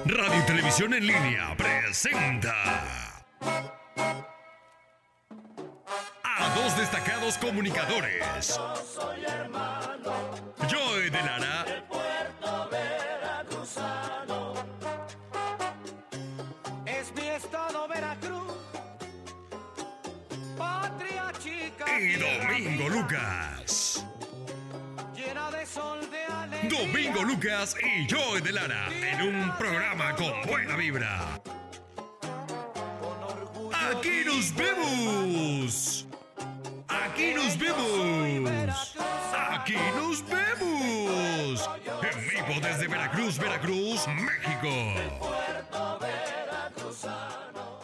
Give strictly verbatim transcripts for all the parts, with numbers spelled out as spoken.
Radio y Televisión en Línea presenta a dos destacados comunicadores. Yo soy hermano Joe de Lara del puerto veracruzano. Es mi estado Veracruz, patria chica. y Domingo Lucas. Llena de sol, de alegría. Domingo Lucas y Joe de Lara en un programa con buena vibra. Con orgullo Aquí nos vemos. Aquí nos vemos. Aquí nos vemos. En vivo desde Veracruz, Veracruz, México. puerto veracruzano.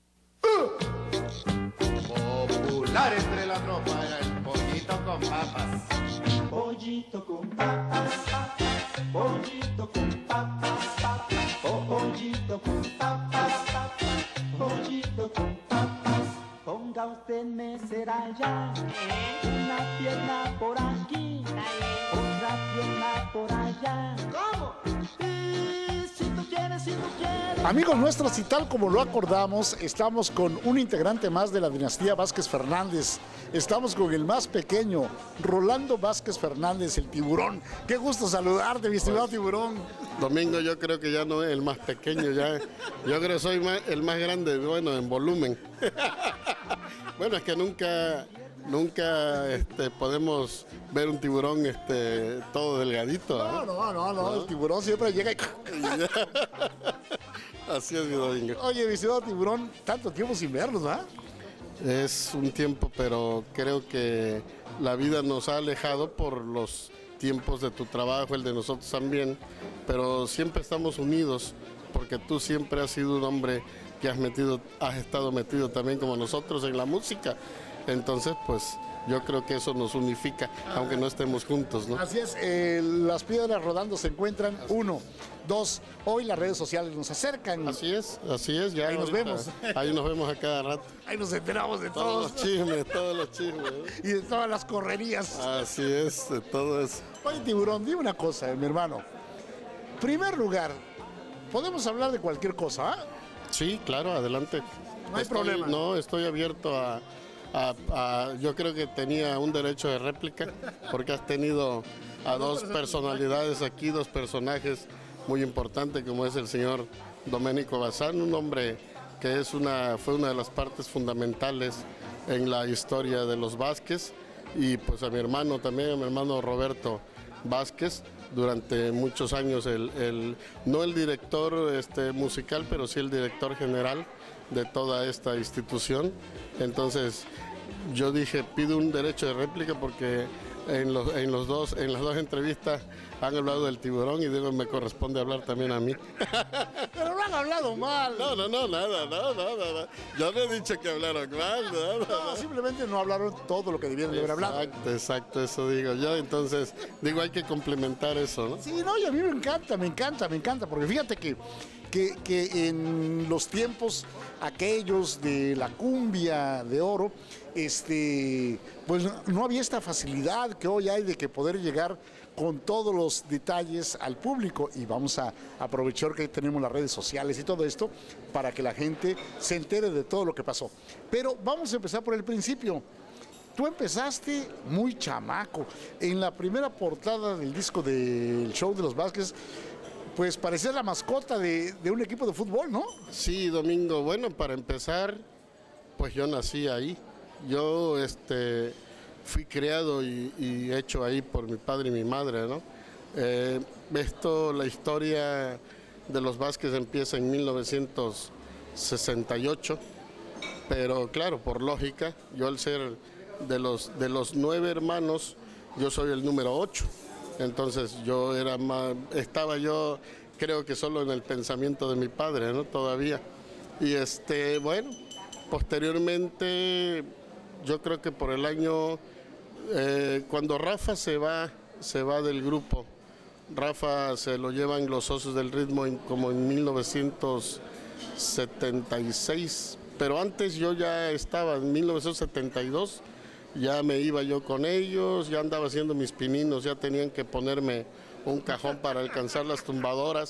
Popular entre la tropa era el pollito con papas. Pollito con papas, pollito con papas, oh, pollito con papas, pollito con papas. Ponga usted mesera ya, una pierna por aquí, otra pierna por allá. ¿Cómo? Y si tú quieres, si tú quieres. Amigos nuestros, y tal como lo acordamos, estamos con un integrante más de la dinastía Vázquez Fernández. Estamos con el más pequeño, Rolando Vázquez Fernández, el tiburón. Qué gusto saludarte, mi estimado tiburón. Domingo, yo creo que ya no es el más pequeño, ya. Yo creo que soy más, el más grande, bueno, en volumen. Bueno, es que nunca, nunca este, podemos ver un tiburón este, todo delgadito. No, ¿eh? no, no, no, el tiburón siempre llega y... Así es, mi Domingo. Oye, mi estimado tiburón, tanto tiempo sin vernos, ¿verdad? Es un tiempo, pero creo que la vida nos ha alejado por los tiempos de tu trabajo, el de nosotros también, pero siempre estamos unidos, porque tú siempre has sido un hombre que has metido, has estado metido también como nosotros en la música. Entonces, pues yo creo que eso nos unifica, aunque no estemos juntos, ¿no? Así es, eh, las piedras rodando se encuentran, uno. Dos, hoy las redes sociales nos acercan. Así es, así es. Ya Ahí nos ahorita- vemos. Ahí nos vemos a cada rato. Ahí nos enteramos de Todos todos. los chismes, todos los chismes. ¿eh? Y de todas las correrías. Así es, de todo eso. Oye, tiburón, dime una cosa, mi hermano. Primer lugar, podemos hablar de cualquier cosa, ¿ah? Sí, claro, adelante. No hay Estoy- problema. No, estoy abierto a, a- a- Yo creo que tenía un derecho de réplica, porque has tenido a dos personalidades aquí, dos personajes muy importantes, como es el señor Domenico Bazán, un hombre que es una, fue una de las partes fundamentales en la historia de los Vázquez, y pues a mi hermano también, a mi hermano Roberto Vázquez, durante muchos años, el, el- no el director este, musical, pero sí el director general de toda esta institución. Entonces yo dije, pido un derecho de réplica porque en, los, en, los dos, en las dos entrevistas han hablado del tiburón y digo, me corresponde hablar también a mí. Pero no han hablado mal. No, no, no, nada, no, no, no, no. Yo no he dicho que hablaron mal, no, no, No, no. simplemente no hablaron todo lo que debían de haber hablado. Exacto, exacto, eso digo yo. Entonces, digo, hay que complementar eso, ¿no? Sí, no, y a mí me encanta, me encanta, me encanta, porque fíjate que, que, que en los tiempos aquellos de la cumbia de oro, este, pues no había esta facilidad que hoy hay de que poder llegar con todos los detalles al público, y vamos a aprovechar que tenemos las redes sociales y todo esto para que la gente se entere de todo lo que pasó. Pero vamos a empezar por el principio. Tú empezaste muy chamaco. En la primera portada del disco del show de los Vázquez, pues parecía la mascota de, de un equipo de fútbol, ¿no? Sí, Domingo, bueno, para empezar, pues yo nací ahí. Yo este, fui criado y, y hecho ahí por mi padre y mi madre, ¿no? Eh, esto, la historia de los Vázquez empieza en mil novecientos sesenta y ocho, pero claro, por lógica, yo al ser de los, de los nueve hermanos, yo soy el número ocho. Entonces yo era más, estaba yo creo que solo en el pensamiento de mi padre, ¿no? Todavía. Y este, bueno, posteriormente, yo creo que por el año, eh, cuando Rafa se va, se va del grupo, Rafa se lo llevan los Socios del Ritmo en, como en mil novecientos setenta y seis, pero antes yo ya estaba, en mil novecientos setenta y dos, ya me iba yo con ellos, ya andaba haciendo mis pininos, ya tenían que ponerme un cajón para alcanzar las tumbadoras,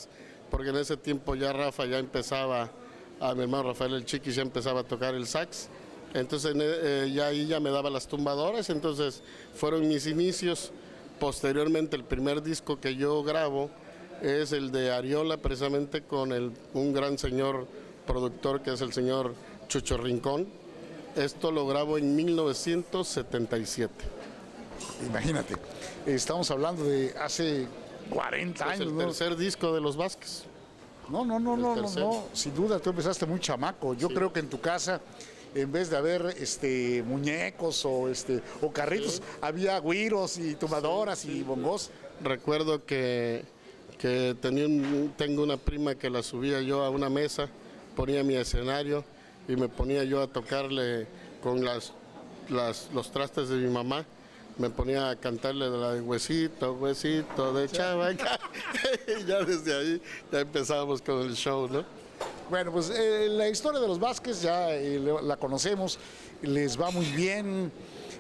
porque en ese tiempo ya Rafa ya empezaba, a mi hermano Rafael el Chiquis ya empezaba a tocar el sax. Entonces eh, ya ahí ya me daba las tumbadoras, entonces fueron mis inicios. Posteriormente el primer disco que yo grabo es el de Ariola, precisamente con el, un gran señor productor que es el señor Chucho Rincón. Esto lo grabo en mil novecientos setenta y siete. Imagínate, estamos hablando de hace cuarenta Es años, el ¿no? tercer disco de Los Vázquez. No, no, no, no, no, tercero. no, sin duda, tú empezaste muy chamaco. Yo Sí. creo que en tu casa, en vez de haber este, muñecos o, este, o carritos, Sí. había güiros y tumbadoras y bongos. Recuerdo que, que tenía un- tengo una prima que la subía yo a una mesa, ponía mi escenario y me ponía yo a tocarle con las, las, los trastes de mi mamá. Me ponía a cantarle de la de huesito, huesito de chavaca. Y ya desde ahí ya empezábamos con el show, ¿no? Bueno, pues eh, la historia de los Vázquez ya eh, le- la conocemos, les va muy bien,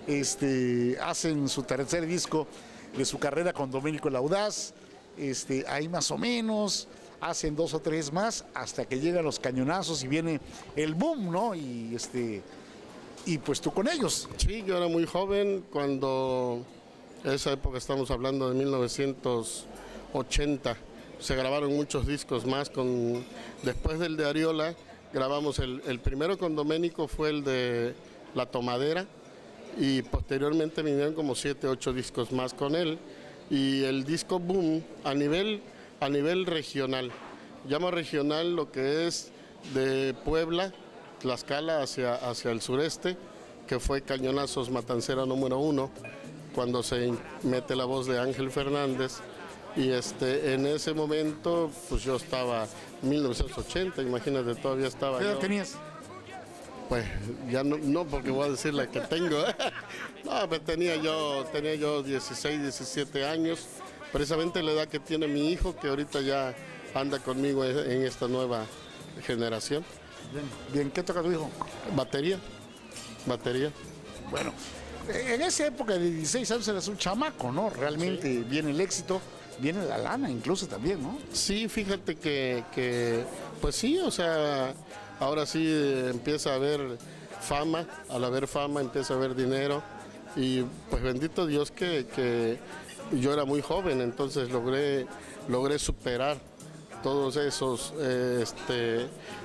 este, hacen su tercer disco de su carrera con Domenico el Audaz, este, ahí más o menos, hacen dos o tres más hasta que llegan los cañonazos y viene el boom, ¿no? Y este y pues tú con ellos. Sí, yo era muy joven cuando, esa época estamos hablando de mil novecientos ochenta, se grabaron muchos discos más. Con, después del de Ariola, grabamos el, el primero con Domenico fue el de La Tomadera y posteriormente vinieron como siete, ocho discos más con él. Y el disco Boom a nivel, a nivel regional, llamo regional lo que es de Puebla, Tlaxcala hacia, hacia el sureste, que fue Cañonazos Matancera número uno, cuando se mete la voz de Ángel Fernández. Y este, en ese momento, pues yo estaba, mil novecientos ochenta, imagínate, todavía estaba ¿Qué edad yo. tenías? Pues ya no, no porque voy a decir la que tengo. No, pues tenía yo, tenía yo dieciséis, diecisiete años, precisamente la edad que tiene mi hijo, que ahorita ya anda conmigo en esta nueva generación. Bien, bien, ¿qué toca tu hijo? Batería, batería. Bueno, en esa época de dieciséis años eras un chamaco, ¿no? Realmente viene el éxito, viene la lana incluso también, ¿no? Sí, fíjate que, que, pues sí, o sea, ahora sí eh, empieza a haber fama, al haber fama empieza a haber dinero y pues bendito Dios que, que yo era muy joven, entonces logré, logré superar todos esos eh, este,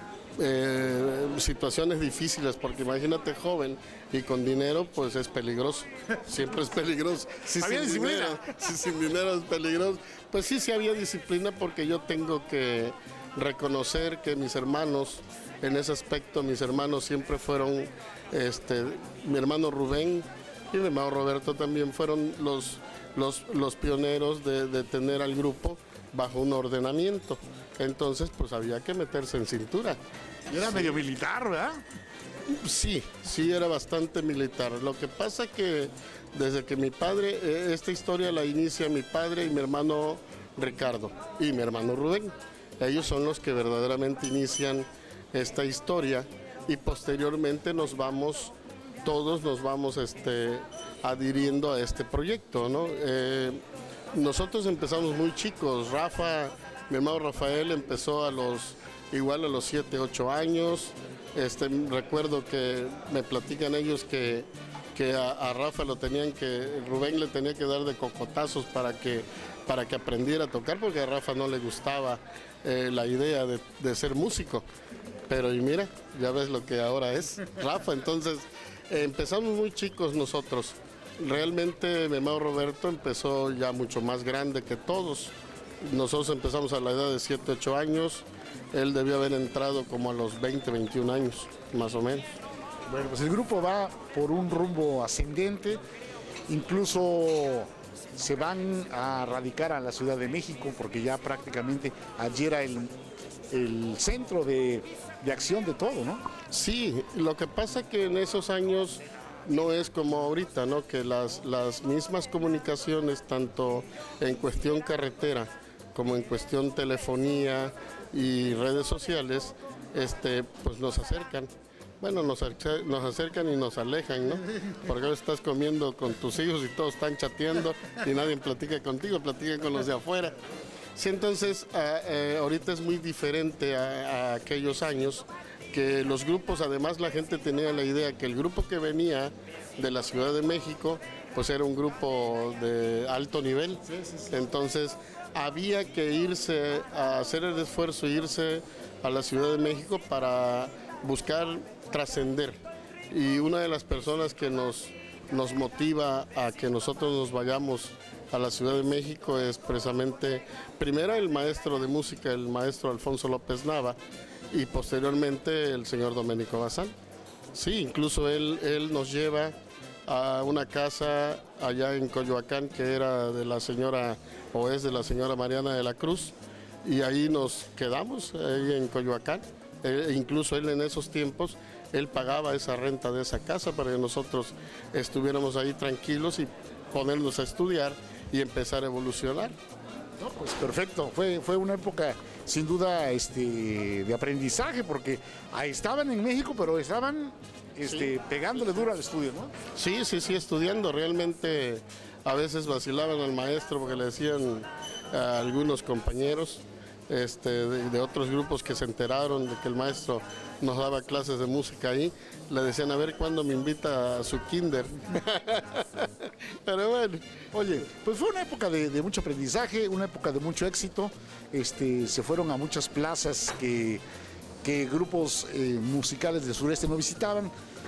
eh, situaciones difíciles, porque imagínate joven y con dinero, pues es peligroso, siempre es peligroso. Si Había sin disciplina. dinero, si sin dinero es peligroso, pues sí, sí había disciplina, porque yo tengo que reconocer que mis hermanos, en ese aspecto, mis hermanos siempre fueron, este, mi hermano Rubén y mi hermano Roberto también fueron los, los, los pioneros de, de tener al grupo bajo un ordenamiento. Entonces, pues había que meterse en cintura. Y era medio militar, ¿verdad? Sí, sí era bastante militar. Lo que pasa que desde que mi padre, eh, esta historia la inicia mi padre y mi hermano Ricardo y mi hermano Rubén. Ellos son los que verdaderamente inician esta historia y posteriormente nos vamos, todos nos vamos este, adhiriendo a este proyecto, ¿no? Eh, nosotros empezamos muy chicos. Rafa, mi hermano Rafael empezó a los, igual a los siete, ocho años. Este, recuerdo que me platican ellos que, que a, a Rafa lo tenían que, Rubén le tenía que dar de cocotazos para que, para que aprendiera a tocar, porque a Rafa no le gustaba eh, la idea de, de ser músico. Pero y mira, ya ves lo que ahora es Rafa. Entonces eh, empezamos muy chicos nosotros. Realmente mi hermano Roberto empezó ya mucho más grande que todos. Nosotros empezamos a la edad de siete, ocho años. Él debió haber entrado como a los veinte, veintiún años, más o menos. Bueno, pues el grupo va por un rumbo ascendente, incluso se van a radicar a la Ciudad de México, porque ya prácticamente allí era el, el centro de, de acción de todo, ¿no? Sí, lo que pasa que en esos años no es como ahorita, ¿no? Que las, las mismas comunicaciones, tanto en cuestión carretera como en cuestión telefonía y redes sociales, este, pues nos acercan. Bueno, nos, acer- nos acercan y nos alejan, ¿no? Porque ahora estás comiendo con tus hijos y todos están chateando y nadie platica contigo, platica con los de afuera. Sí, entonces a, eh, ahorita es muy diferente a, a aquellos años, que los grupos, además la gente tenía la idea que el grupo que venía de la Ciudad de México, pues era un grupo de alto nivel. Sí, sí, sí. Entonces había que irse a hacer el esfuerzo, irse a la Ciudad de México para buscar trascender. Y una de las personas que nos, nos motiva a que nosotros nos vayamos a la Ciudad de México es precisamente, primero el maestro de música, el maestro Alfonso López Nava, y posteriormente el señor Domenico Bazán. Sí, incluso él, él nos lleva a una casa allá en Coyoacán que era de la señora, o es de la señora Mariana de la Cruz, y ahí nos quedamos, ahí en Coyoacán. E incluso él en esos tiempos, él pagaba esa renta de esa casa para que nosotros estuviéramos ahí tranquilos y ponernos a estudiar y empezar a evolucionar. No, pues perfecto, fue, fue una época sin duda este, de aprendizaje, porque ahí estaban en México, pero estaban este, sí. pegándole duro al estudio, ¿no? Sí, sí, sí, estudiando. Realmente a veces vacilaban al maestro porque le decían a algunos compañeros este, de, de otros grupos que se enteraron de que el maestro nos daba clases de música ahí, le decían a ver cuándo me invita a su kinder. Pero bueno. Oye, pues fue una época de, de mucho aprendizaje, una época de mucho éxito. Este, se fueron a muchas plazas que, que grupos eh, musicales del sureste no visitaban.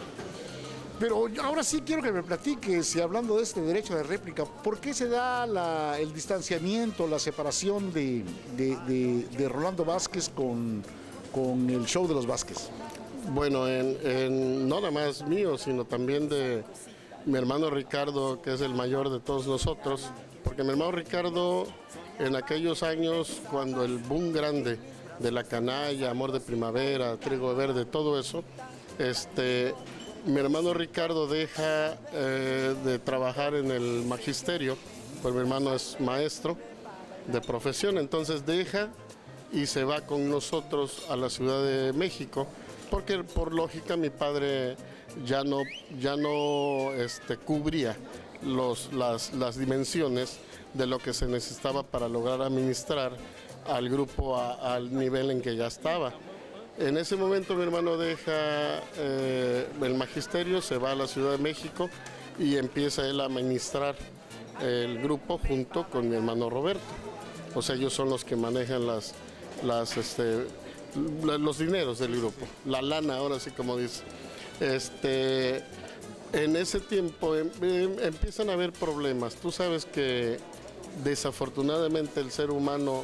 Pero ahora sí quiero que me platiques, y hablando de este derecho de réplica, ¿por qué se da la, el distanciamiento, la separación de, de, de, de Rolando Vázquez con, con el show de los Vázquez? Bueno, en, en, no nada más mío, sino también de mi hermano Ricardo, que es el mayor de todos nosotros, porque mi hermano Ricardo en aquellos años, cuando el boom grande de La Canalla, Amor de Primavera, Trigo Verde, todo eso, este... mi hermano Ricardo deja eh, de trabajar en el magisterio, pues mi hermano es maestro de profesión, entonces deja y se va con nosotros a la Ciudad de México, porque por lógica mi padre ya no, ya no este, cubría los, las, las dimensiones de lo que se necesitaba para lograr administrar al grupo a, al nivel en que ya estaba. En ese momento mi hermano deja eh, el magisterio, se va a la Ciudad de México y empieza él a administrar el grupo junto con mi hermano Roberto. O sea, ellos son los que manejan las, las, este, los dineros del grupo, la lana, ahora sí como dice. Este, en ese tiempo em, em, empiezan a haber problemas. Tú sabes que desafortunadamente el ser humano,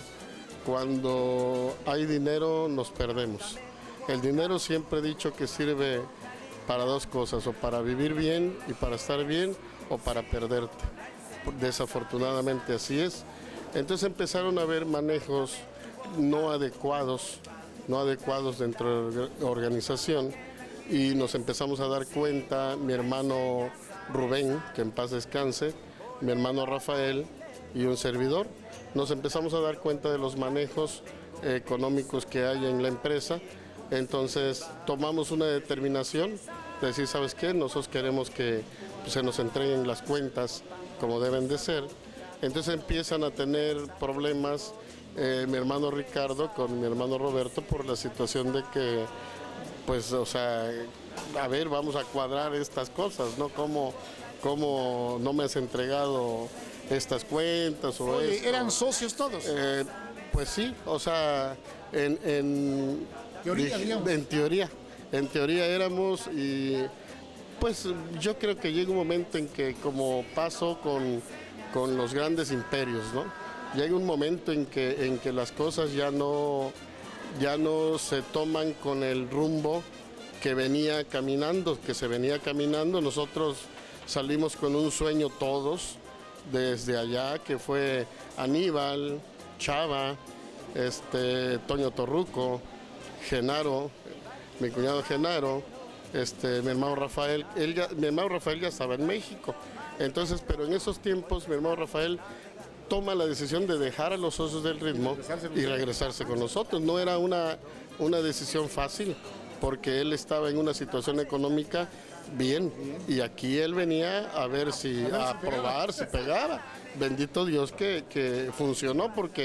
cuando hay dinero nos perdemos. El dinero siempre he dicho que sirve para dos cosas, o para vivir bien y para estar bien, o para perderte. Desafortunadamente así es. Entonces empezaron a haber manejos no adecuados, no adecuados dentro de la organización, y nos empezamos a dar cuenta, mi hermano Rubén, que en paz descanse, mi hermano Rafael y un servidor, nos empezamos a dar cuenta de los manejos eh, económicos que hay en la empresa. Entonces tomamos una determinación de decir, ¿sabes qué? Nosotros queremos que pues, se nos entreguen las cuentas como deben de ser. Entonces empiezan a tener problemas eh, mi hermano Ricardo con mi hermano Roberto por la situación de que, pues, o sea, a ver, vamos a cuadrar estas cosas, ¿no? ¿Cómo, cómo no me has entregado estas cuentas o Oye, esto? ¿eran socios todos? Eh, pues sí, o sea, en, en, teoría, digamos. en teoría, en teoría éramos, y pues yo creo que llega un momento en que, como pasó con, con los grandes imperios, ¿no? Llega un momento en que, en que las cosas ya no, ya no se toman con el rumbo que venía caminando, que se venía caminando. Nosotros salimos con un sueño todos, desde allá, que fue Aníbal, Chava, este, Toño Torruco, Genaro, mi cuñado Genaro, este, mi hermano Rafael. Él ya, mi hermano Rafael ya estaba en México. Entonces, pero en esos tiempos mi hermano Rafael toma la decisión de dejar a los socios del ritmo y regresarse con nosotros. No era una, una decisión fácil, porque él estaba en una situación económica bien, y aquí él venía a ver si, a probar si pegaba. Bendito Dios que, que funcionó, porque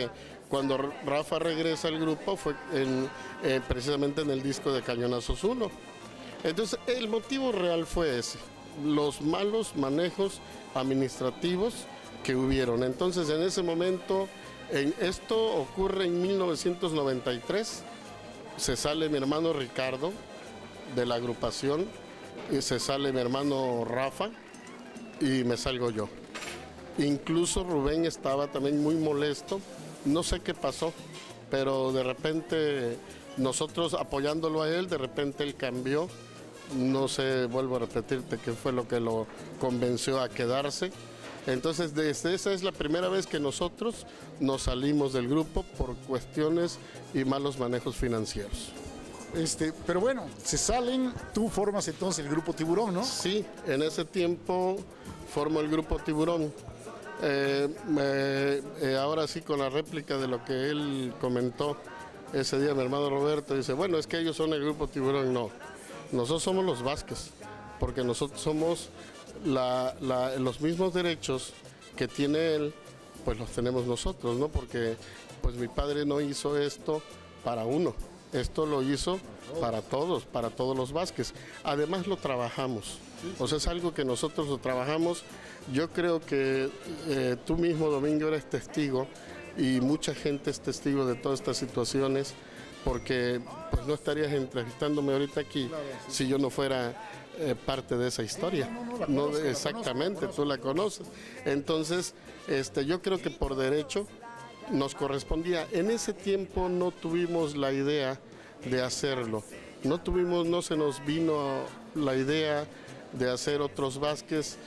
Cuando Rafa regresa al grupo fue en, eh, precisamente en el disco de Cañonazos uno. Entonces el motivo real fue ese, los malos manejos administrativos que hubieron. Entonces en ese momento, en, esto ocurre en mil novecientos noventa y tres, se sale mi hermano Ricardo de la agrupación, y se sale mi hermano Rafa y me salgo yo. Incluso Rubén estaba también muy molesto, no sé qué pasó, pero de repente nosotros apoyándolo a él, de repente él cambió, no sé, vuelvo a repetirte qué fue lo que lo convenció a quedarse. Entonces desde esa es la primera vez que nosotros nos salimos del grupo por cuestiones y malos manejos financieros. Este, pero bueno, se salen, tú formas entonces el grupo Tiburón, ¿no? Sí, en ese tiempo formo el grupo Tiburón. Eh, eh, eh, ahora sí, con la réplica de lo que él comentó ese día, mi hermano Roberto dice, bueno, es que ellos son el grupo Tiburón. No, nosotros somos los Vázquez, porque nosotros somos la, la, los mismos derechos que tiene él, pues los tenemos nosotros, ¿no? Porque pues mi padre no hizo esto para uno. Esto lo hizo para todos, para todos los Vázquez. Además lo trabajamos, o sea, es algo que nosotros lo trabajamos. Yo creo que eh, tú mismo, Domingo, eres testigo y mucha gente es testigo de todas estas situaciones, porque pues no estarías entrevistándome ahorita aquí si yo no fuera eh, parte de esa historia. No, exactamente, tú la conoces. Entonces, este, yo creo que por derecho nos correspondía. En ese tiempo no tuvimos la idea de hacerlo, no tuvimos, no se nos vino la idea de hacer otros Vázquez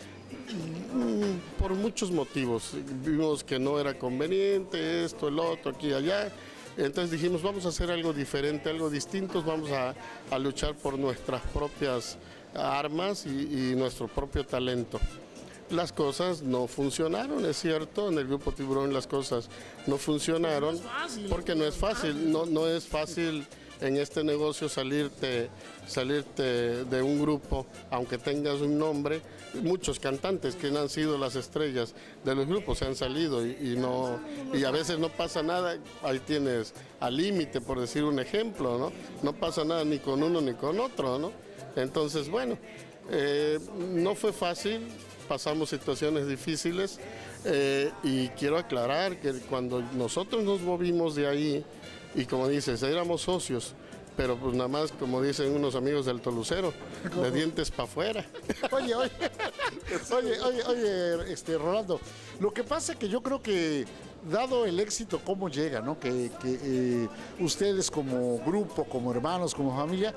por muchos motivos. Vimos que no era conveniente, esto, el otro, aquí y allá. Entonces dijimos, vamos a hacer algo diferente, algo distinto, vamos a, a luchar por nuestras propias armas y, y nuestro propio talento. Las cosas no funcionaron, es cierto, en el grupo Tiburón las cosas no funcionaron, porque no es fácil, no, no es fácil en este negocio salirte, salirte de un grupo, aunque tengas un nombre. Muchos cantantes que han sido las estrellas de los grupos se han salido y, y, no, y a veces no pasa nada, ahí tienes Al Límite, por decir un ejemplo, ¿no? No pasa nada ni con uno ni con otro, ¿no? Entonces, bueno, eh, no fue fácil. Pasamos situaciones difíciles eh, y quiero aclarar que cuando nosotros nos movimos de ahí, y como dices, éramos socios, pero pues nada más, como dicen unos amigos del Tolucero, de dientes para afuera. Oye, oye, oye, oye, oye, este, Rolando, lo que pasa es que yo creo que, dado el éxito, cómo llega, ¿no? Que, que eh, ustedes como grupo, como hermanos, como familia,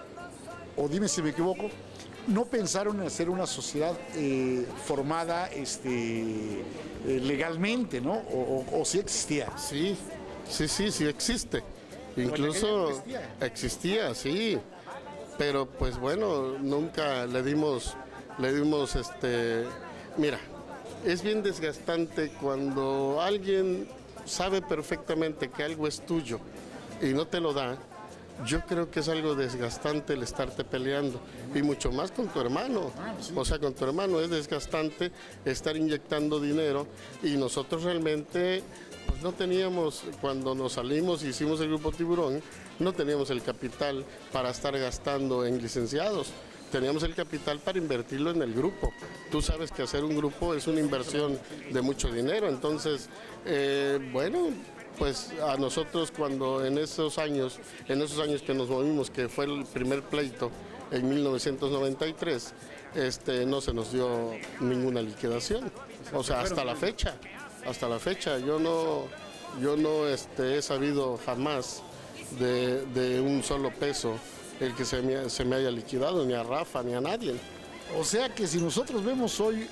o dime si me equivoco, no pensaron en hacer una sociedad eh, formada este, eh, legalmente, ¿no? O, o, o sí existía. Sí, sí, sí, sí existe. Incluso existía. existía, sí. Pero pues bueno, nunca le dimos, le dimos este. Mira, es bien desgastante cuando alguien sabe perfectamente que algo es tuyo y no te lo da. Yo creo que es algo desgastante el estarte peleando, y mucho más con tu hermano. O sea, con tu hermano es desgastante estar inyectando dinero, y nosotros realmente pues no teníamos, cuando nos salimos y hicimos el grupo Tiburón, no teníamos el capital para estar gastando en licenciados. Teníamos el capital para invertirlo en el grupo. Tú sabes que hacer un grupo es una inversión de mucho dinero, entonces, eh, bueno, pues a nosotros cuando en esos años, en esos años que nos movimos, que fue el primer pleito en mil novecientos noventa y tres, este, no se nos dio ninguna liquidación. O sea, hasta la fecha, hasta la fecha, yo no, yo no este, he sabido jamás de, de un solo peso el que se me, se me haya liquidado, ni a Rafa, ni a nadie. O sea que si nosotros vemos hoy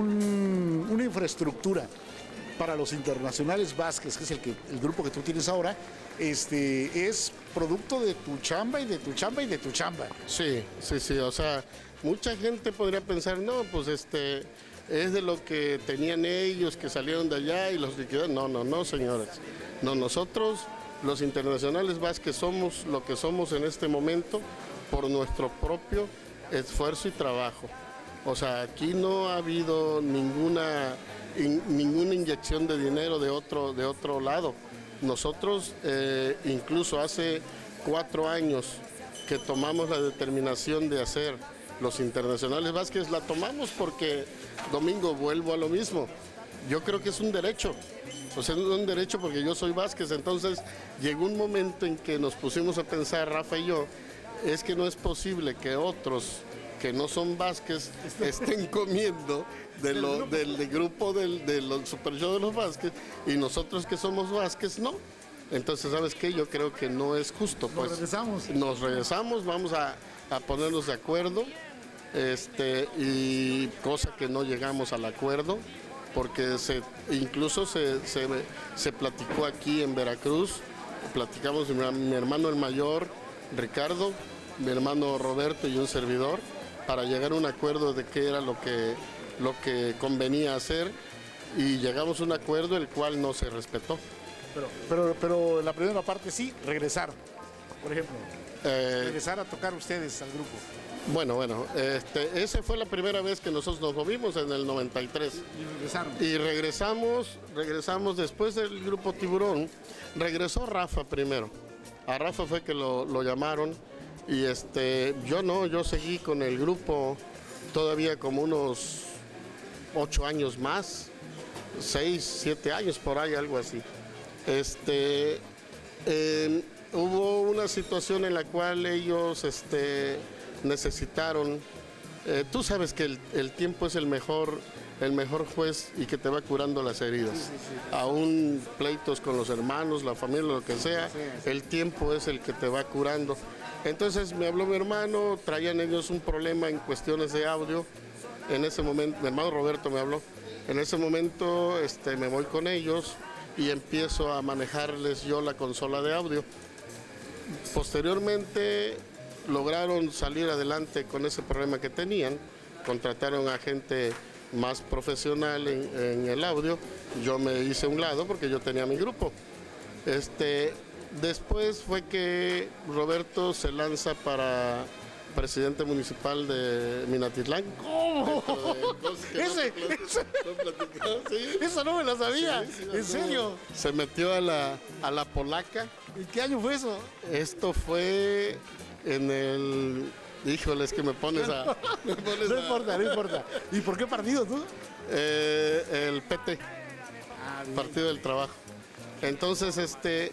un, una infraestructura para los internacionales Vázquez, que es el, que, el grupo que tú tienes ahora, este, es producto de tu chamba y de tu chamba y de tu chamba. Sí, sí, sí, o sea, mucha gente podría pensar, no, pues este, es de lo que tenían ellos, que salieron de allá y los liquidaron. No, no, no, señores. No, nosotros, los internacionales Vázquez, somos lo que somos en este momento por nuestro propio esfuerzo y trabajo. O sea, aquí no ha habido ninguna, in, ninguna inyección de dinero de otro, de otro lado. Nosotros eh, incluso hace cuatro años que tomamos la determinación de hacer los internacionales Vázquez, la tomamos porque, Domingo, vuelvo a lo mismo, yo creo que es un derecho, o sea, es un derecho porque yo soy Vázquez, entonces llegó un momento en que nos pusimos a pensar, Rafa y yo, es que no es posible que otros que no son Vázquez estén comiendo de lo, del, del grupo del, de los Super Show de los Vázquez y nosotros que somos Vázquez no. Entonces, ¿sabes qué? Yo creo que no es justo. Pues, nos regresamos. Nos regresamos, vamos a, a ponernos de acuerdo, este, y cosa que no llegamos al acuerdo, porque se, incluso se, se, se platicó aquí en Veracruz, platicamos mi, mi hermano el mayor, Ricardo, mi hermano Roberto y un servidor, para llegar a un acuerdo de qué era lo que, lo que convenía hacer, y llegamos a un acuerdo el cual no se respetó. Pero, pero, pero la primera parte sí, regresar, por ejemplo, Eh, regresar a tocar ustedes al grupo. bueno, bueno, este, esa fue la primera vez que nosotros nos movimos en el noventa y tres. Y regresaron. Y regresamos, regresamos después del grupo Tiburón, regresó Rafa primero. A Rafa fue que lo, lo llamaron y este, yo no, yo seguí con el grupo todavía como unos ocho años más, seis, siete años por ahí, algo así. Este, eh, hubo una situación en la cual ellos este, necesitaron, eh, tú sabes que el, el tiempo es el mejor, el mejor juez y que te va curando las heridas. Sí, sí, sí. Aún pleitos con los hermanos, la familia, lo que sea, sí, sí. El tiempo es el que te va curando. Entonces me habló mi hermano, traían ellos un problema en cuestiones de audio. En ese momento, mi hermano Roberto me habló. En ese momento este, me voy con ellos y empiezo a manejarles yo la consola de audio. Posteriormente lograron salir adelante con ese problema que tenían, contrataron a gente más profesional en, en el audio, yo me hice a un lado porque yo tenía mi grupo. Este, después fue que Roberto se lanza para presidente municipal de Minatitlán. ¿Cómo? Ese, ese, ¿sí? Eso no me lo sabía. Sí, sí, ¿En serio? Se metió a la, a la polaca. ¿En qué año fue eso? Esto fue en el... Híjole, es que me pones a... Me pones no a... importa, no importa. ¿Y por qué partido tú? Eh, el P T, ah, Partido del Trabajo. Entonces, este...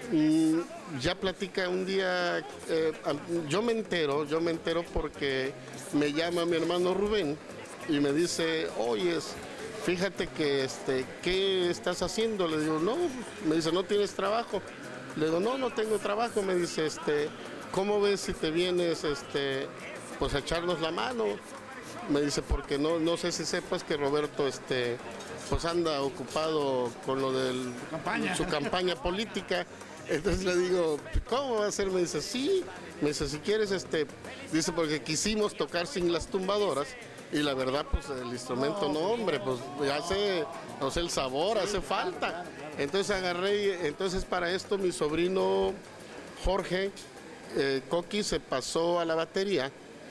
ya platica un día, eh, yo me entero, yo me entero porque me llama mi hermano Rubén y me dice, oye, fíjate que, este, ¿qué estás haciendo? Le digo, no, me dice, ¿no tienes trabajo? Le digo, no, no tengo trabajo. Me dice, este, ¿cómo ves si te vienes, este, pues a echarnos la mano? Me dice, porque no, no sé si sepas que Roberto, este, pues anda ocupado con lo de campaña. su campaña política. Entonces le digo, ¿cómo va a ser? Me dice, sí. Me dice, si quieres, este, dice, porque quisimos tocar sin las tumbadoras y la verdad, pues el instrumento no, hombre, pues hace, no sé, el sabor, hace falta. Entonces agarré, entonces para esto mi sobrino Jorge eh, Coqui se pasó a la batería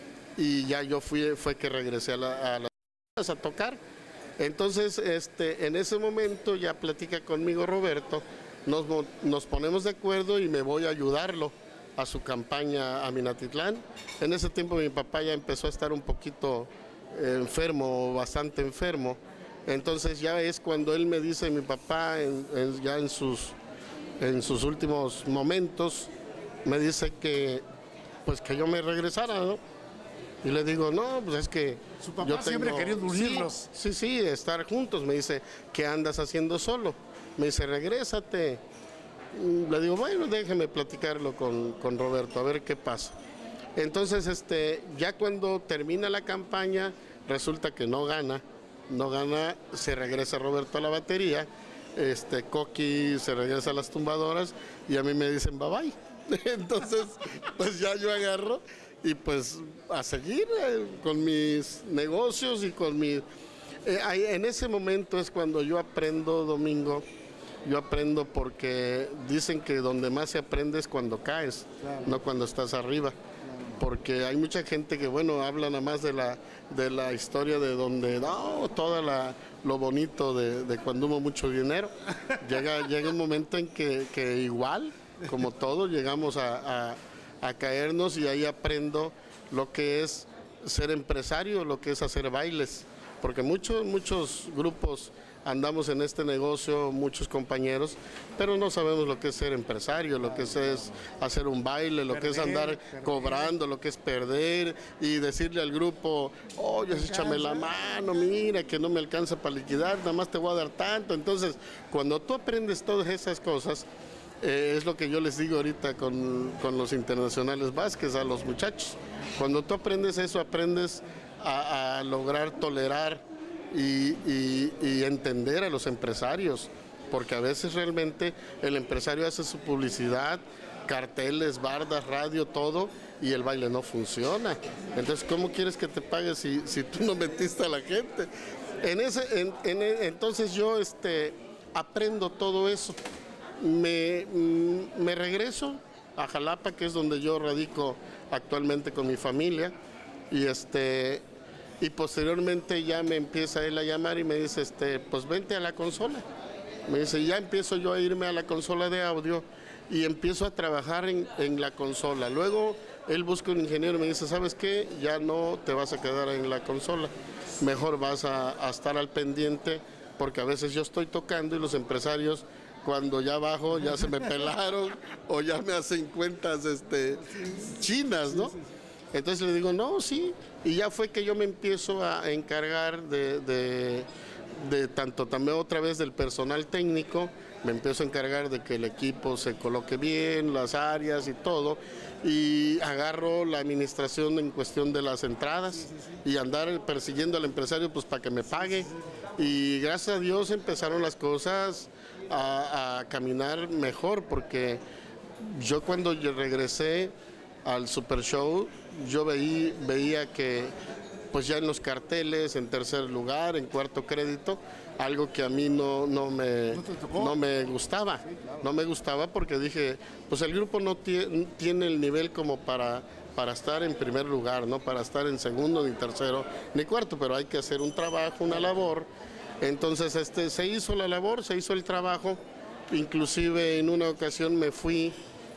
y ya yo fui, fue que regresé a la, a las a tocar. Entonces, este, en ese momento ya platica conmigo Roberto. Nos, nos ponemos de acuerdo y me voy a ayudarlo a su campaña a Minatitlán. En ese tiempo mi papá ya empezó a estar un poquito eh, enfermo, bastante enfermo. Entonces ya es cuando él me dice, mi papá en, en, ya en sus, en sus últimos momentos, me dice que, pues que yo me regresara, ¿no? Y le digo, no, pues es que su papá yo tengo, siempre queriendo unirlos. Sí, sí, sí, estar juntos. Me dice, ¿qué andas haciendo solo? Me dice, regrésate. Le digo, bueno, déjeme platicarlo con, con Roberto, a ver qué pasa. Entonces, este, ya cuando termina la campaña, resulta que no gana. No gana, se regresa Roberto a la batería, este, Coqui se regresa a las tumbadoras y a mí me dicen, bye bye. Entonces, pues ya yo agarro y pues a seguir eh, con mis negocios y con mis... Eh, en ese momento es cuando yo aprendo, Domingo, yo aprendo porque dicen que donde más se aprende es cuando caes, claro, no cuando estás arriba. Claro. porque hay mucha gente que, bueno, habla nada más de la, de la historia de donde, no, todo lo bonito de, de cuando hubo mucho dinero. Llega, llega un momento en que, que igual, como todos, llegamos a, a, a caernos, y ahí aprendo lo que es ser empresario, lo que es hacer bailes, porque muchos, muchos grupos andamos en este negocio, muchos compañeros, pero no sabemos lo que es ser empresario, lo que es, es hacer un baile, lo que es andar cobrando, lo que es perder y decirle al grupo, oye, échame la mano, mira que no me alcanza para liquidar, nada más te voy a dar tanto. Entonces, cuando tú aprendes todas esas cosas, eh, es lo que yo les digo ahorita con, con los internacionales Vázquez, a los muchachos. Cuando tú aprendes eso, aprendes a, a lograr tolerar Y, y, y entender a los empresarios, porque a veces realmente el empresario hace su publicidad, carteles, bardas, radio, todo, y el baile no funciona. Entonces, ¿cómo quieres que te pague si, si tú no metiste a la gente? En ese, en, en, entonces yo este, aprendo todo eso. Me, me regreso a Jalapa, que es donde yo radico actualmente con mi familia, y este... y posteriormente ya me empieza él a llamar y me dice, este, pues vente a la consola. Me dice, ya empiezo yo a irme a la consola de audio y empiezo a trabajar en, en la consola. Luego él busca un ingeniero y me dice, ¿sabes qué? Ya no te vas a quedar en la consola, mejor vas a, a estar al pendiente, porque a veces yo estoy tocando y los empresarios, cuando ya bajo, ya se me pelaron o ya me hacen cuentas este, chinas, ¿no? Entonces le digo, no, sí, y ya fue que yo me empiezo a encargar de, de, de tanto también otra vez del personal técnico, me empiezo a encargar de que el equipo se coloque bien, las áreas y todo, y agarro la administración en cuestión de las entradas y andar persiguiendo al empresario pues para que me pague, y gracias a Dios empezaron las cosas a, a caminar mejor, porque yo cuando yo regresé al Super Show, yo veí, veía que pues ya en los carteles, en tercer lugar, en cuarto crédito, algo que a mí no, no, me, no me gustaba, no me gustaba porque dije, pues el grupo no tiene, tiene el nivel como para, para estar en primer lugar, no para estar en segundo, ni tercero, ni cuarto, pero hay que hacer un trabajo, una labor. Entonces este, se hizo la labor, se hizo el trabajo, inclusive en una ocasión me fui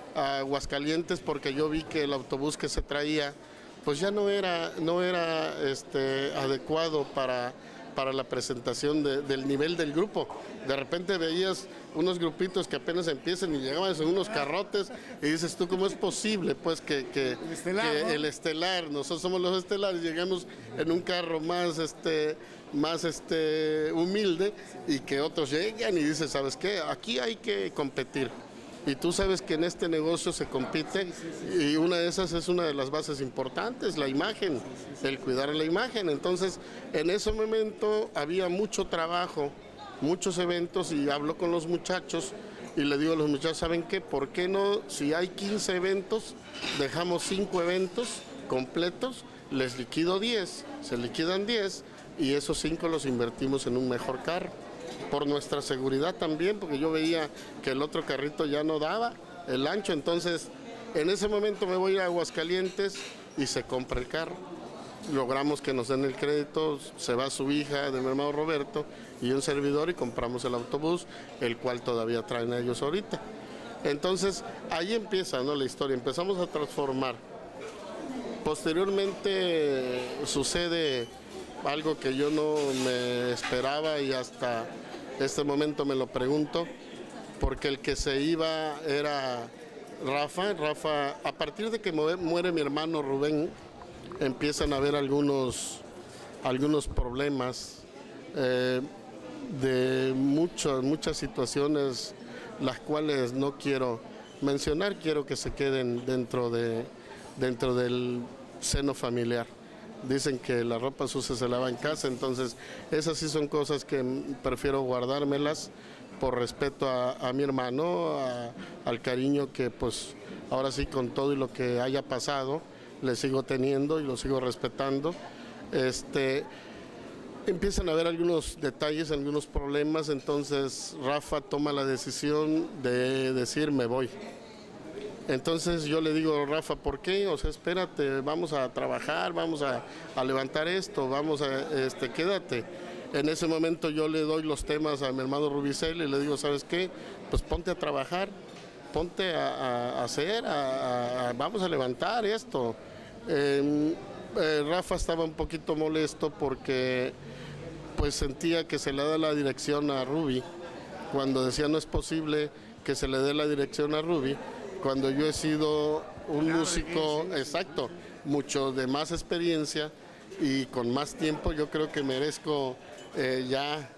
a Aguascalientes porque yo vi que el autobús que se traía pues ya no era, no era este, adecuado para, para la presentación de, del nivel del grupo. De repente veías unos grupitos que apenas empiezan y llegaban en unos carrotes y dices tú, ¿cómo es posible pues que, que, el, estelar, que ¿no? el estelar, nosotros somos los estelares, llegamos en un carro más este más este humilde y que otros llegan y dices, ¿sabes qué? Aquí hay que competir. Y tú sabes que en este negocio se compite y una de esas es una de las bases importantes, la imagen, el cuidar la imagen. Entonces, en ese momento había mucho trabajo, muchos eventos y hablo con los muchachos y le digo a los muchachos, ¿saben qué? ¿Por qué no? Si hay quince eventos, dejamos cinco eventos completos, les liquido diez, se liquidan diez y esos cinco los invertimos en un mejor carro. Por nuestra seguridad también, porque yo veía que el otro carrito ya no daba el ancho, entonces en ese momento me voy a Aguascalientes y se compra el carro. Logramos que nos den el crédito, se va su hija de mi hermano Roberto y un servidor y compramos el autobús, el cual todavía traen a ellos ahorita. Entonces ahí empieza, ¿no?, la historia, empezamos a transformar. Posteriormente sucede algo que yo no me esperaba y hasta este momento me lo pregunto, porque el que se iba era Rafa. Rafa, a partir de que muere mi hermano Rubén, empiezan a haber algunos, algunos problemas eh, de muchas, muchas situaciones, las cuales no quiero mencionar, quiero que se queden dentro, de, dentro del seno familiar. Dicen que la ropa sucia se lava en casa, entonces esas sí son cosas que prefiero guardármelas por respeto a, a mi hermano, a, al cariño que pues ahora sí con todo y lo que haya pasado le sigo teniendo y lo sigo respetando. Este, empiezan a haber algunos detalles, algunos problemas, entonces Rafa toma la decisión de decir me voy. Entonces yo le digo, Rafa, ¿por qué? O sea, espérate, vamos a trabajar, vamos a, a levantar esto, vamos a, este, quédate. En ese momento yo le doy los temas a mi hermano Rubicel y le digo, ¿sabes qué? Pues ponte a trabajar, ponte a, a hacer, a, a, vamos a levantar esto. Eh, eh, Rafa estaba un poquito molesto porque pues sentía que se le da la dirección a Ruby, cuando decía no es posible que se le dé la dirección a Ruby, cuando yo he sido un músico, exacto, mucho de más experiencia y con más tiempo, yo creo que merezco eh, ya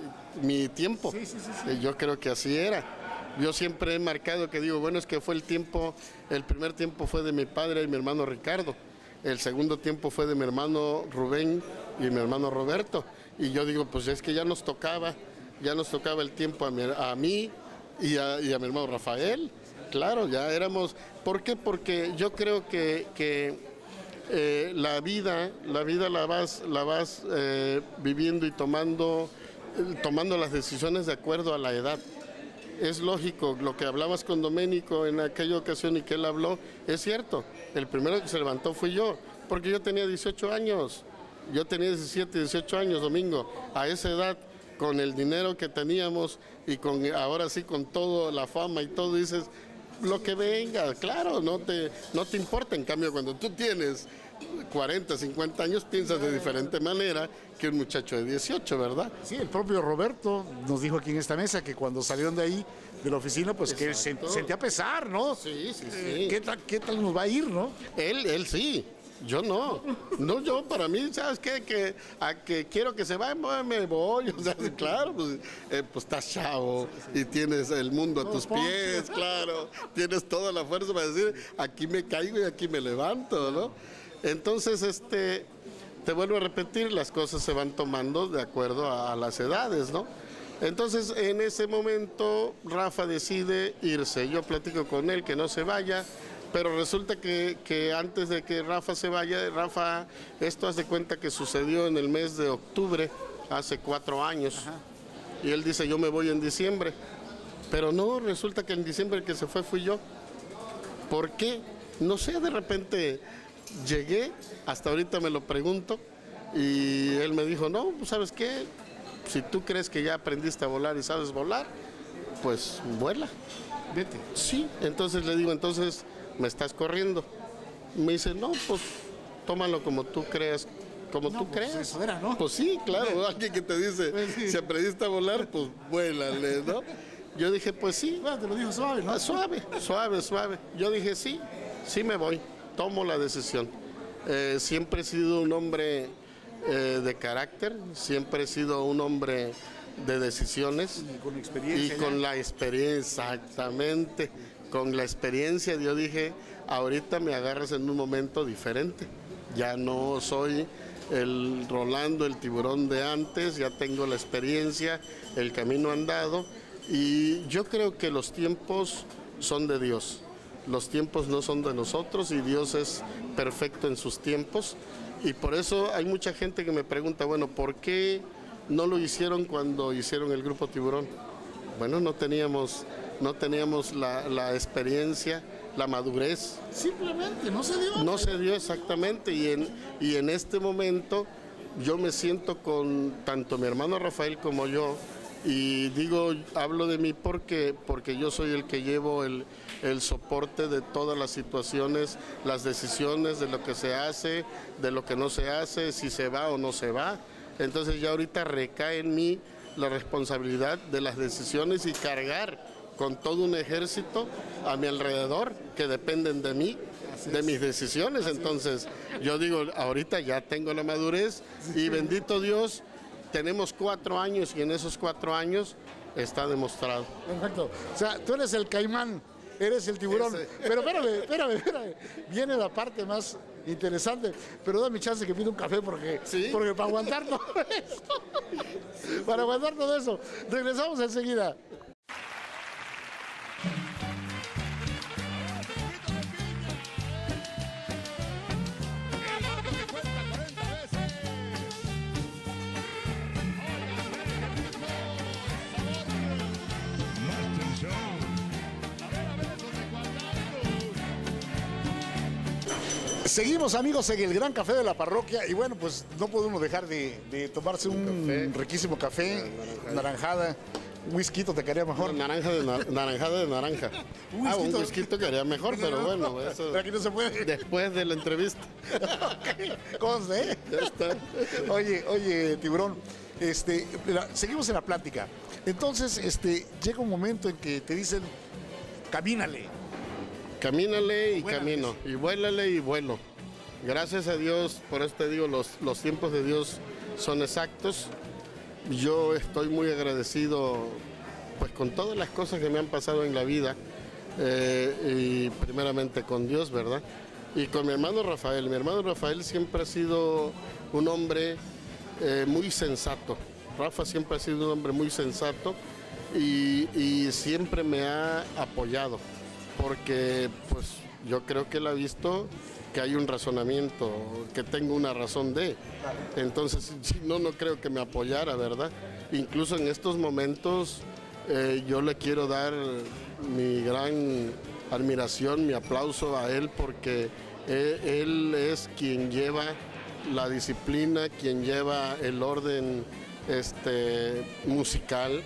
mi tiempo. Sí, sí, sí, sí. Yo creo que así era. Yo siempre he marcado que digo, bueno, es que fue el tiempo, el primer tiempo fue de mi padre y mi hermano Ricardo, el segundo tiempo fue de mi hermano Rubén y mi hermano Roberto, y yo digo, pues es que ya nos tocaba, ya nos tocaba el tiempo a, mi, a mí y a, y a mi hermano Rafael, claro, ya éramos, ¿por qué? Porque yo creo que, que eh, la vida, la vida la vas, la vas eh, viviendo y tomando, eh, tomando las decisiones de acuerdo a la edad. Es lógico, lo que hablabas con Doménico en aquella ocasión y que él habló, es cierto, el primero que se levantó fui yo, porque yo tenía dieciocho años, yo tenía diecisiete, dieciocho años, Domingo, a esa edad, con el dinero que teníamos y con ahora sí con toda la fama y todo, dices, lo que venga, claro, no te, no te importa, en cambio cuando tú tienes cuarenta, cincuenta años piensas de diferente manera que un muchacho de dieciocho, ¿verdad? Sí, el propio Roberto nos dijo aquí en esta mesa que cuando salieron de ahí, de la oficina, pues Exacto. que se, sentía pesar, ¿no? Sí, sí, sí. Eh, ¿qué, tal, ¿Qué tal nos va a ir, no? Él, él sí. Yo no, no yo para mí, ¿sabes qué? Que a que quiero que se vaya, me voy, o sea, claro, pues, eh, pues estás chavo y tienes el mundo a tus pies, claro, tienes toda la fuerza para decir, aquí me caigo y aquí me levanto, ¿no? Entonces, este, te vuelvo a repetir, las cosas se van tomando de acuerdo a, a las edades, ¿no? Entonces, en ese momento, Rafa decide irse, yo platico con él que no se vaya, pero resulta que, que antes de que Rafa se vaya, Rafa, esto haz de cuenta que sucedió en el mes de octubre, hace cuatro años. Ajá. Y él dice, yo me voy en diciembre. Pero no, resulta que en diciembre el que se fue fui yo. ¿Por qué? No sé, de repente llegué, hasta ahorita me lo pregunto, y él me dijo, no, ¿sabes qué? Si tú crees que ya aprendiste a volar y sabes volar, pues vuela. Vete. Sí, entonces le digo, entonces me estás corriendo. Me dice, no, pues tómalo como tú creas, como no, tú pues creas. Eso era, ¿no? Pues sí, claro, alguien que te dice, pues sí. Si aprendiste a volar, pues vuélale, ¿no? Yo dije, pues sí. Bueno, te lo dijo suave, ¿no? Suave, suave, suave. Yo dije, sí, sí me voy, tomo la decisión. Eh, siempre he sido un hombre eh, de carácter, siempre he sido un hombre de decisiones. Y con experiencia. Y con la experiencia, exactamente. Con la experiencia yo dije, ahorita me agarras en un momento diferente. Ya no soy el Rolando, el tiburón de antes, ya tengo la experiencia, el camino andado. Y yo creo que los tiempos son de Dios. Los tiempos no son de nosotros y Dios es perfecto en sus tiempos. Y por eso hay mucha gente que me pregunta, bueno, ¿por qué no lo hicieron cuando hicieron el Grupo Tiburón? Bueno, no teníamos, no teníamos la, la experiencia, la madurez. Simplemente no se dio. No se dio exactamente y en, y en este momento yo me siento con tanto mi hermano Rafael como yo y digo, hablo de mí porque, porque yo soy el que llevo el, el soporte de todas las situaciones, las decisiones de lo que se hace, de lo que no se hace, si se va o no se va. Entonces ya ahorita recae en mí la responsabilidad de las decisiones y cargar con todo un ejército a mi alrededor que dependen de mí, de mis decisiones. Entonces yo digo, ahorita ya tengo la madurez y bendito Dios, tenemos cuatro años y en esos cuatro años está demostrado. Perfecto. O sea, tú eres el caimán, eres el tiburón. Ese. Pero espérame, espérame, espérame. Viene la parte más interesante, pero dame chance que pida un café porque, ¿sí? Porque para aguantar todo eso, sí, para aguantar todo eso. Regresamos enseguida. Master Show. Seguimos, amigos, en el Gran Café de la Parroquia y bueno, pues no puede uno dejar de, de tomarse un, un café. riquísimo café, naranjada, naranjada un whisky te quedaría mejor. Una naranja de na naranjada de naranja. un ah, un whisky quedaría mejor, pero bueno, eso aquí no se puede. Después de la entrevista. Okay. Conste, ¿eh? Ya está. Oye, oye, Tiburón, este, seguimos en la plática. Entonces, este, llega un momento en que te dicen, camínale. Camínale y vuélale. Camino, y vuélale y vuelo. Gracias a Dios, por eso te digo, los, los tiempos de Dios son exactos. Yo estoy muy agradecido pues con todas las cosas que me han pasado en la vida, eh, y primeramente con Dios, ¿verdad? Y con mi hermano Rafael. Mi hermano Rafael siempre ha sido un hombre eh, muy sensato. Rafa siempre ha sido un hombre muy sensato y, y siempre me ha apoyado, porque pues yo creo que él ha visto que hay un razonamiento, que tengo una razón de. Entonces, si no, no creo que me apoyara, ¿verdad? Incluso en estos momentos eh, yo le quiero dar mi gran admiración, mi aplauso a él, porque él, él es quien lleva la disciplina, quien lleva el orden este, musical.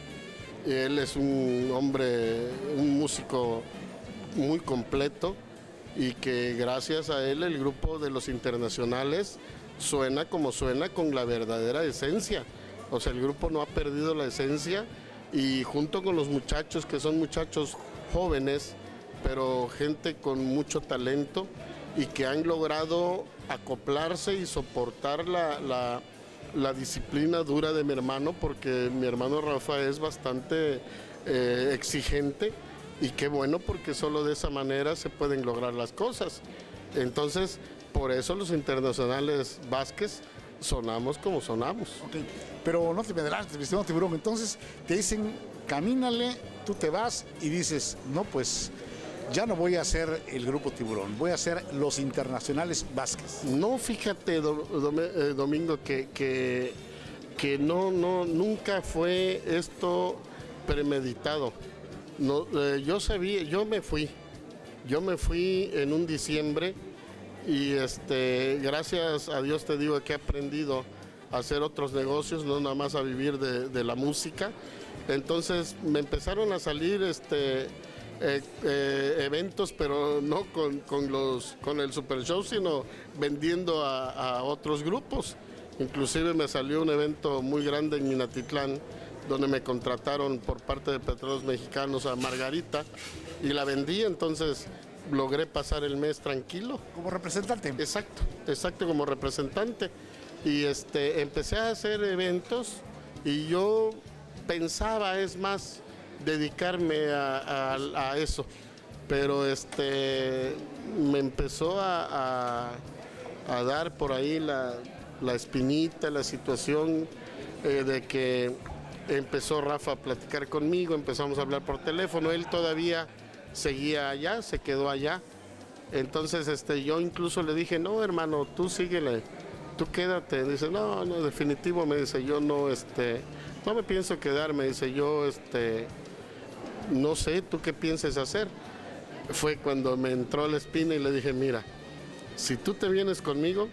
Él es un hombre, un músico muy completo, y que gracias a él el grupo de los internacionales suena como suena, con la verdadera esencia. O sea, el grupo no ha perdido la esencia, y junto con los muchachos, que son muchachos jóvenes, pero gente con mucho talento y que han logrado acoplarse y soportar la, la, la disciplina dura de mi hermano, porque mi hermano Rafa es bastante eh, exigente. Y qué bueno, porque solo de esa manera se pueden lograr las cosas. Entonces, por eso los internacionales Vázquez sonamos como sonamos. Okay. Pero no te me adelantes, mi estimado Tiburón. Entonces te dicen, camínale, tú te vas y dices, no, pues ya no voy a hacer el grupo Tiburón, voy a hacer los internacionales Vázquez. No, fíjate, do, do, eh, Domingo, que, que, que no, no, nunca fue esto premeditado. No, eh, yo sabía, yo me fui, yo me fui en un diciembre y este, gracias a Dios te digo que he aprendido a hacer otros negocios, no nada más a vivir de, de la música. Entonces me empezaron a salir este, eh, eh, eventos, pero no con, con, los, con el Super Show, sino vendiendo a, a otros grupos. Inclusive me salió un evento muy grande en Minatitlán, donde me contrataron por parte de Petróleos Mexicanos a Margarita y la vendí, entonces logré pasar el mes tranquilo. ¿Como representante? Exacto, exacto, como representante. Y este, empecé a hacer eventos y yo pensaba, es más, dedicarme a, a, a eso, pero este, me empezó a, a, a dar por ahí la, la espinita, la situación eh, de que empezó Rafa a platicar conmigo, empezamos a hablar por teléfono, él todavía seguía allá, se quedó allá. Entonces este, yo incluso le dije, no hermano, tú síguele, tú quédate. Dice, no, no, definitivo, me dice, yo no, este, no me pienso quedar, me dice, yo, este, no sé, ¿tú qué pienses hacer? Fue cuando me entró la espina y le dije, mira, si tú te vienes conmigo,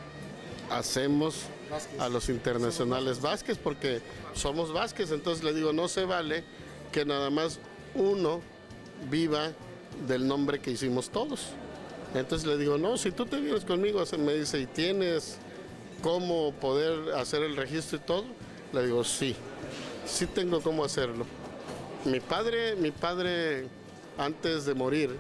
hacemos Vázquez. A los internacionales Vázquez, porque somos Vázquez. Entonces le digo, no se vale que nada más uno viva del nombre que hicimos todos. Entonces le digo, no, si tú te vienes conmigo, me dice, ¿y tienes cómo poder hacer el registro y todo? Le digo, sí, sí tengo cómo hacerlo. Mi padre, mi padre antes de morir,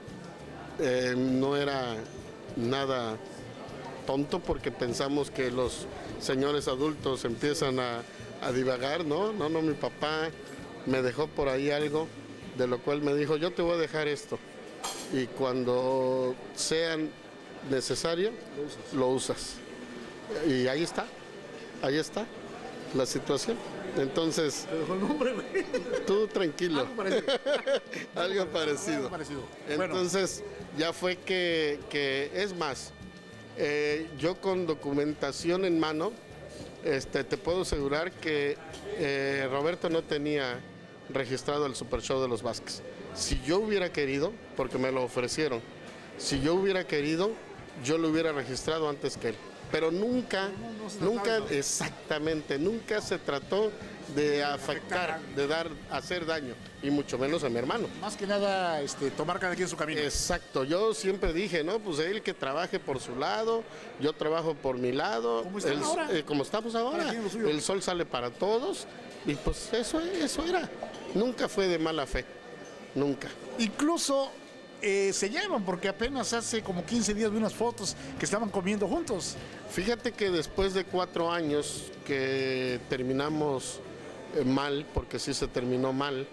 eh, no era nada tonto, porque pensamos que los señores adultos empiezan a, a divagar, ¿no? No, no, mi papá me dejó por ahí algo, de lo cual me dijo, yo te voy a dejar esto, y cuando sea necesario, lo usas. Y ahí está, ahí está la situación. Entonces, ¿te dejó el nombre, güey? Tú tranquilo. Algo parecido. Algo parecido. Algo parecido. Entonces, bueno, ya fue que, que es más, Eh, yo con documentación en mano, este, te puedo asegurar que eh, Roberto no tenía registrado el Super Show de los Vázquez. Si yo hubiera querido, porque me lo ofrecieron, si yo hubiera querido, yo lo hubiera registrado antes que él. Pero nunca, nunca, exactamente, nunca se trató de afectar, de dar, hacer daño, y mucho menos a mi hermano. Más que nada, este, tomar cada quien su camino. Exacto, yo siempre dije, no, pues él que trabaje por su lado, yo trabajo por mi lado. ¿Cómo están el, ahora? eh, como estamos ahora, el sol sale para todos, y pues eso, eso era. Nunca fue de mala fe, nunca. Incluso eh, se llevan, porque apenas hace como quince días vi unas fotos que estaban comiendo juntos. Fíjate que después de cuatro años que terminamos eh, mal, porque sí se terminó mal,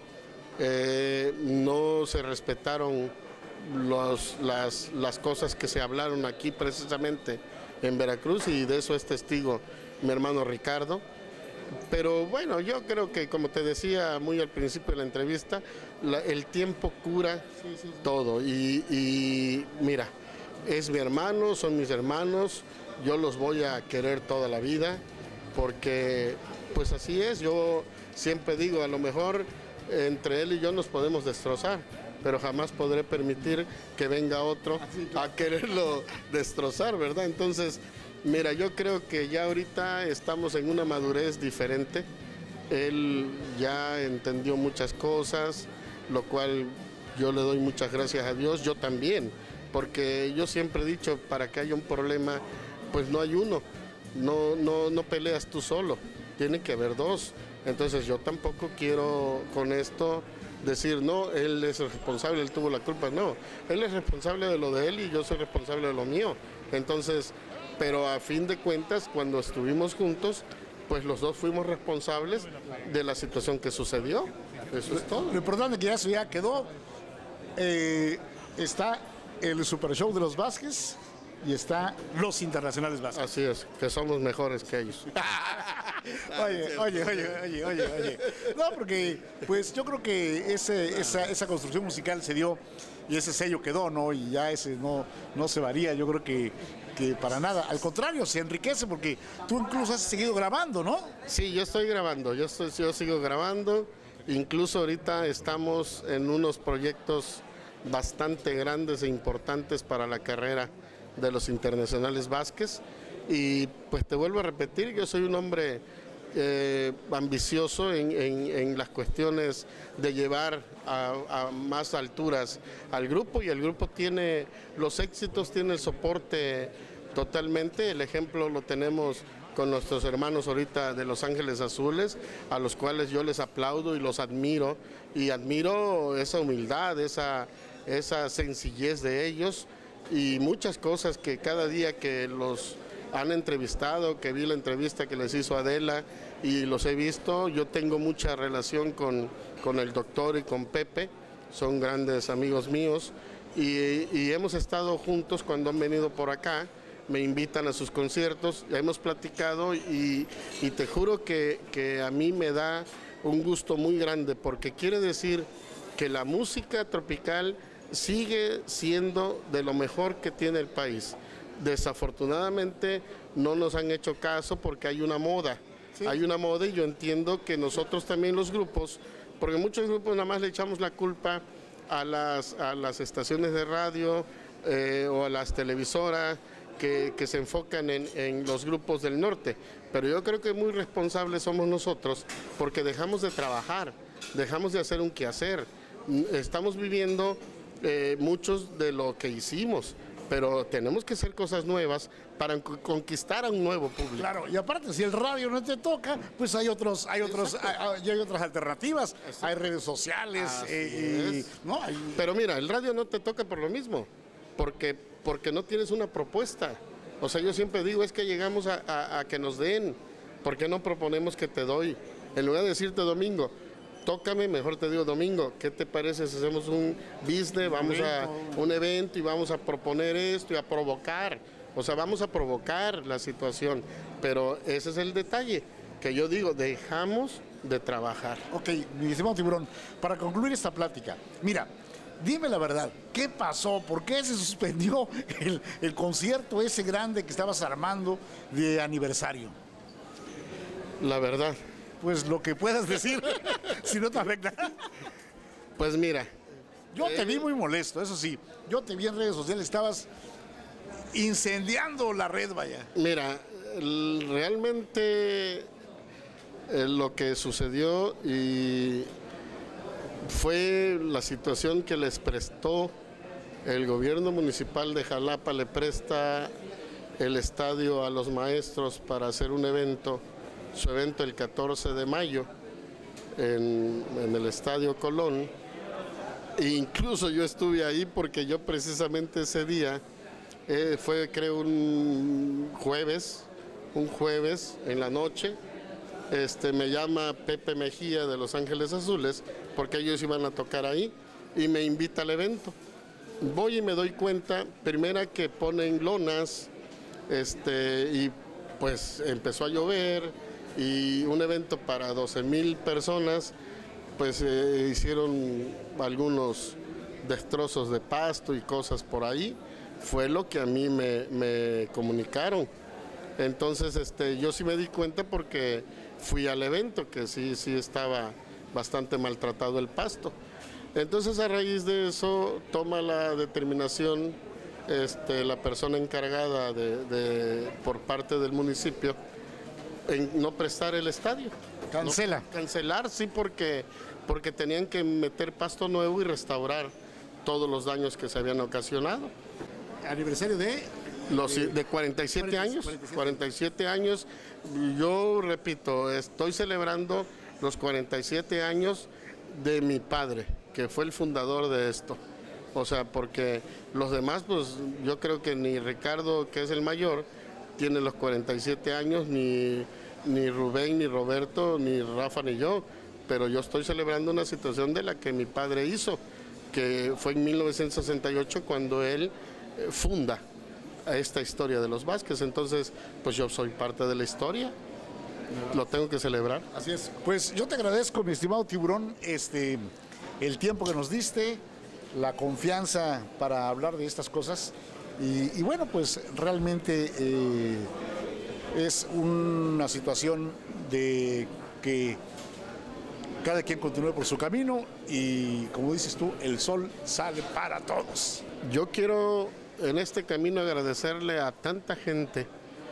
eh, no se respetaron los, las, las cosas que se hablaron aquí precisamente en Veracruz, y de eso es testigo mi hermano Ricardo. Pero bueno, yo creo que, como te decía muy al principio de la entrevista, la, el tiempo cura sí, sí, sí. todo. Y, y mira, es mi hermano, son mis hermanos, yo los voy a querer toda la vida, porque pues así es. Yo siempre digo, a lo mejor entre él y yo nos podemos destrozar, pero jamás podré permitir que venga otro a quererlo destrozar, ¿verdad? Entonces, mira, yo creo que ya ahorita estamos en una madurez diferente. Él ya entendió muchas cosas, lo cual yo le doy muchas gracias a Dios, yo también, porque yo siempre he dicho, para que haya un problema, pues no hay uno, no, no, no peleas tú solo, tiene que haber dos. Entonces yo tampoco quiero con esto decir, no, él es el responsable, él tuvo la culpa. No, él es responsable de lo de él y yo soy responsable de lo mío. Entonces, pero a fin de cuentas, cuando estuvimos juntos, pues los dos fuimos responsables de la situación que sucedió. Eso es todo. Lo importante es que ya eso ya quedó. Eh, está el Super Show de los Vázquez y está los Internacionales Vázquez. Así es, que somos mejores que ellos. Oye, oye, oye, oye, oye, oye. No, porque pues yo creo que ese, esa, esa construcción musical se dio y ese sello quedó, ¿no? Y ya ese no, no se varía, yo creo que, que para nada. Al contrario, se enriquece porque tú incluso has seguido grabando, ¿no? Sí, yo estoy grabando, yo, estoy, yo sigo grabando. Incluso ahorita estamos en unos proyectos bastante grandes e importantes para la carrera de los Internacionales Vázquez. Y pues te vuelvo a repetir, yo soy un hombre eh, ambicioso en, en, en las cuestiones de llevar a, a más alturas al grupo, y el grupo tiene los éxitos, tiene el soporte totalmente. El ejemplo lo tenemos con nuestros hermanos ahorita de Los Ángeles Azules, a los cuales yo les aplaudo y los admiro, y admiro esa humildad, esa, esa sencillez de ellos, y muchas cosas que cada día que los han entrevistado, que vi la entrevista que les hizo Adela y los he visto, yo tengo mucha relación con, con el doctor y con Pepe, son grandes amigos míos, y, y hemos estado juntos cuando han venido por acá, me invitan a sus conciertos, hemos platicado, y, y te juro que, que a mí me da un gusto muy grande, porque quiere decir que la música tropical sigue siendo de lo mejor que tiene el país. Desafortunadamente no nos han hecho caso porque hay una moda, sí. hay una moda y yo entiendo que nosotros también los grupos, porque muchos grupos nada más le echamos la culpa a las, a las estaciones de radio eh, o a las televisoras que, que se enfocan en, en los grupos del norte, pero yo creo que muy responsables somos nosotros porque dejamos de trabajar, dejamos de hacer un quehacer, estamos viviendo eh, muchos de lo que hicimos, pero tenemos que hacer cosas nuevas para conquistar a un nuevo público. Claro, y aparte, si el radio no te toca, pues hay otros, hay otros, hay, hay otras alternativas, hay redes sociales, eh, y, ¿no? Hay... Pero mira, el radio no te toca por lo mismo, porque, porque no tienes una propuesta. O sea, yo siempre digo, es que llegamos a, a, a que nos den, ¿por qué no proponemos que te doy? En lugar de decirte domingo, tócame, mejor te digo domingo, ¿qué te parece si hacemos un business, vamos a un evento y vamos a proponer esto y a provocar? O sea, vamos a provocar la situación, pero ese es el detalle, que yo digo, dejamos de trabajar. Ok, mi estimado Tiburón, para concluir esta plática, mira, dime la verdad, ¿qué pasó? ¿Por qué se suspendió el, el concierto ese grande que estabas armando de aniversario? La verdad. Pues lo que puedas decir, si no te afecta. Pues mira. Yo eh, te vi muy molesto, eso sí. Yo te vi en redes sociales, estabas incendiando la red, vaya. Mira, el- realmente eh, lo que sucedió y fue la situación que les prestó el gobierno municipal de Jalapa, le presta el estadio a los maestros para hacer un evento, su evento el catorce de mayo en, en el Estadio Colón. E incluso yo estuve ahí porque yo precisamente ese día, eh, fue creo un jueves, un jueves en la noche, este, me llama Pepe Mejía de Los Ángeles Azules, porque ellos iban a tocar ahí, y me invita al evento. Voy y me doy cuenta, primera que ponen lonas, este, y pues empezó a llover, y un evento para doce mil personas, pues eh, hicieron algunos destrozos de pasto y cosas por ahí. Fue lo que a mí me, me comunicaron. Entonces este, yo sí me di cuenta porque fui al evento, que sí, sí estaba bastante maltratado el pasto. Entonces a raíz de eso toma la determinación este, la persona encargada de, de, por parte del municipio en no prestar el estadio. Cancela. No, cancelar, sí, porque, porque tenían que meter pasto nuevo y restaurar todos los daños que se habían ocasionado. Aniversario de... Los, de cuarenta y siete años, cuarenta y siete años, yo repito, estoy celebrando los cuarenta y siete años de mi padre, que fue el fundador de esto. O sea, porque los demás, pues yo creo que ni Ricardo, que es el mayor, tiene los cuarenta y siete años, ni, ni Rubén, ni Roberto, ni Rafa, ni yo. Pero yo estoy celebrando una situación de la que mi padre hizo, que fue en mil novecientos sesenta y ocho cuando él eh, funda a esta historia de los Vázquez. Entonces, pues yo soy parte de la historia, lo tengo que celebrar. Así es. Pues yo te agradezco, mi estimado Tiburón, este, el tiempo que nos diste, la confianza para hablar de estas cosas. Y, y bueno, pues realmente eh, es una situación de que cada quien continúe por su camino y, como dices tú, el sol sale para todos. Yo quiero en este camino agradecerle a tanta gente,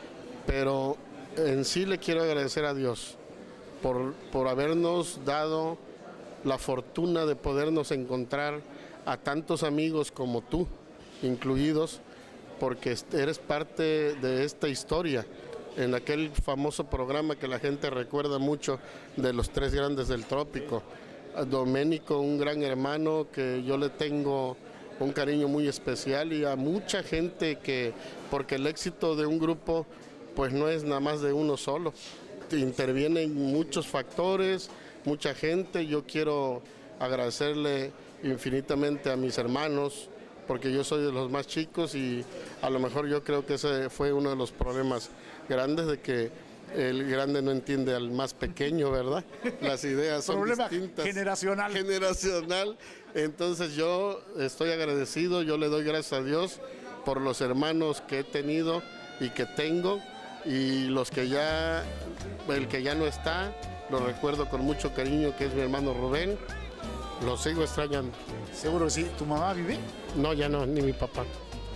pero en sí le quiero agradecer a Dios por, por habernos dado la fortuna de podernos encontrar a tantos amigos como tú, incluidos, porque eres parte de esta historia. En aquel famoso programa que la gente recuerda mucho de los tres grandes del trópico, a Doménico, un gran hermano que yo le tengo un cariño muy especial, y a mucha gente que, porque el éxito de un grupo pues no es nada más de uno solo, intervienen muchos factores, mucha gente. Yo quiero agradecerle infinitamente a mis hermanos, porque yo soy de los más chicos y a lo mejor yo creo que ese fue uno de los problemas grandes, de que el grande no entiende al más pequeño, ¿verdad? Las ideas son Problema distintas. generacional. Generacional. Entonces yo estoy agradecido, yo le doy gracias a Dios por los hermanos que he tenido y que tengo, y los que ya, el que ya no está, lo recuerdo con mucho cariño, que es mi hermano Rubén. Lo sigo extrañando. Seguro que sí. ¿Tu mamá vive? No, ya no, ni mi papá.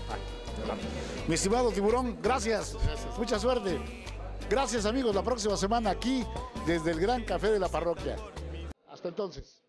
Mi estimado Tiburón, gracias. Gracias. Mucha suerte. Gracias, amigos. La próxima semana aquí desde el Gran Café de la Parroquia. Hasta entonces.